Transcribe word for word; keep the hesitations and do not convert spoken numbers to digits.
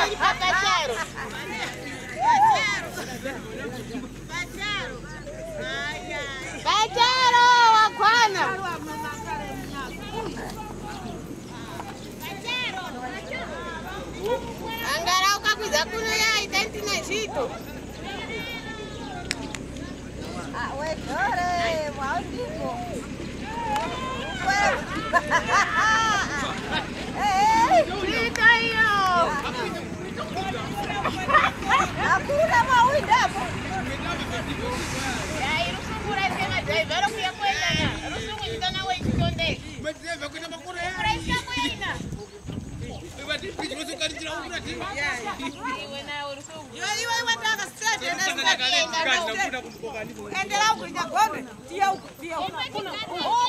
Pacharo. Pacharo wakwana. Angalau kakwiza kuno ya identi na jito. Ah, we dore, wow tipo. Eh, Jito hiyo. hakuna mawindapo. Ya irusungura sema driver kwa kwenda na. Rusungu ndana wewe chitonde. Driver kwenda makura ya. Price yako ina. Wewe ndipi rusungu kanjira ukura ti. Iwe na rusungu. Yo iwe wataka stage na Kana kale tikani na kuna kumkoka ni. endela kuja gombe. Tia huko, tia huko.